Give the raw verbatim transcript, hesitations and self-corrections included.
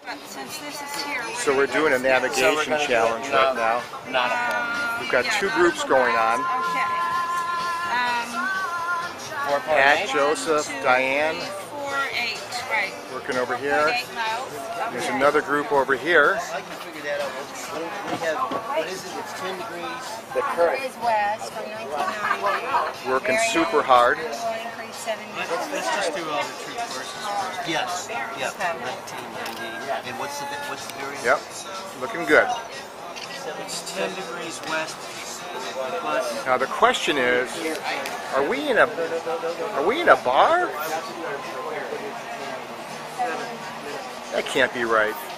But since this is here, we're So we're doing a navigation So challenge no, right now. Not a problem. We've got yeah, two groups going on. Okay. Um, Four point Pat, eight. Joseph, two, Diane, three, four, eight, right. working over Four here. point eight miles. There's Okay. another group over here. I can figure that out. We have, what is it? It's ten degrees. The current Is west from nineteen ninety. working super hard. Will increase seven Let's, let's just do all the troop courses first. Yes, yeah, nineteen ninety. And what's the, what's the area? Yep, looking good. It's ten degrees west. Now the question is, are we in a are we in a bar? That can't be right.